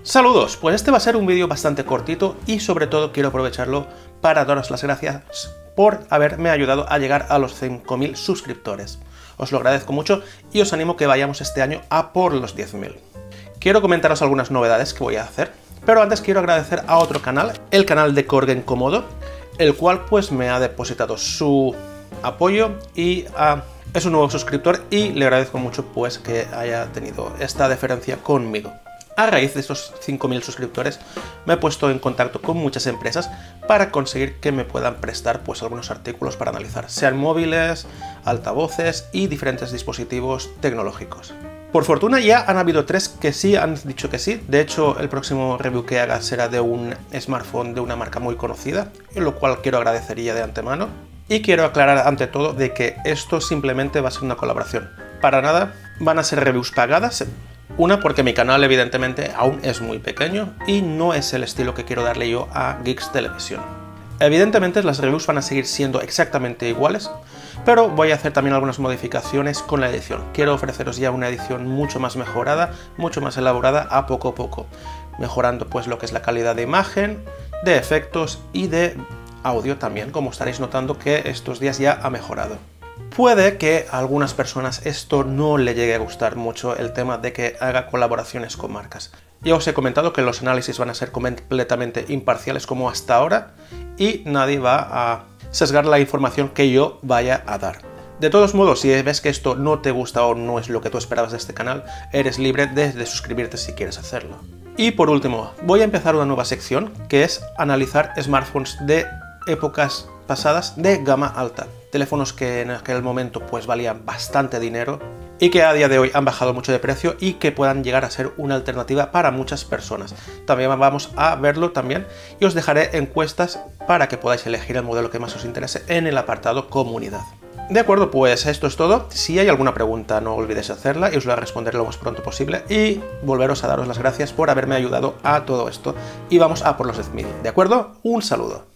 Saludos, pues este va a ser un vídeo bastante cortito y sobre todo quiero aprovecharlo para daros las gracias por haberme ayudado a llegar a los 5.000 suscriptores. Os lo agradezco mucho y os animo que vayamos este año a por los 10.000. Quiero comentaros algunas novedades que voy a hacer, pero antes quiero agradecer a otro canal, el canal de Corgen Komodo, el cual pues me ha depositado su apoyo y es un nuevo suscriptor y le agradezco mucho pues que haya tenido esta deferencia conmigo. A raíz de estos 5.000 suscriptores me he puesto en contacto con muchas empresas para conseguir que me puedan prestar pues algunos artículos para analizar, sean móviles, altavoces y diferentes dispositivos tecnológicos. Por fortuna ya han habido 3 que sí han dicho que sí. De hecho, el próximo review que haga será de un smartphone de una marca muy conocida, lo cual quiero agradecer ya de antemano. Y quiero aclarar ante todo de que esto simplemente va a ser una colaboración. Para nada van a ser reviews pagadas. Una, porque mi canal evidentemente aún es muy pequeño y no es el estilo que quiero darle yo a Geeks Televisión. Evidentemente las reviews van a seguir siendo exactamente iguales, pero voy a hacer también algunas modificaciones con la edición. Quiero ofreceros ya una edición mucho más mejorada, mucho más elaborada a poco, mejorando pues lo que es la calidad de imagen, de efectos y de audio también, como estaréis notando que estos días ya ha mejorado. Puede que a algunas personas esto no le llegue a gustar mucho, el tema de que haga colaboraciones con marcas. Ya os he comentado que los análisis van a ser completamente imparciales como hasta ahora y nadie va a sesgar la información que yo vaya a dar. De todos modos, si ves que esto no te gusta o no es lo que tú esperabas de este canal, eres libre de suscribirte si quieres hacerlo. Y por último, voy a empezar una nueva sección que es analizar smartphones de épocas pasadas de gama alta. Teléfonos que en aquel momento pues valían bastante dinero y que a día de hoy han bajado mucho de precio y que puedan llegar a ser una alternativa para muchas personas. También vamos a verlo también y os dejaré encuestas para que podáis elegir el modelo que más os interese en el apartado comunidad. De acuerdo, pues esto es todo. Si hay alguna pregunta no olvidéis hacerla y os la responderé lo más pronto posible y volveros a daros las gracias por haberme ayudado a todo esto y vamos a por los 10.000. ¿De acuerdo? Un saludo.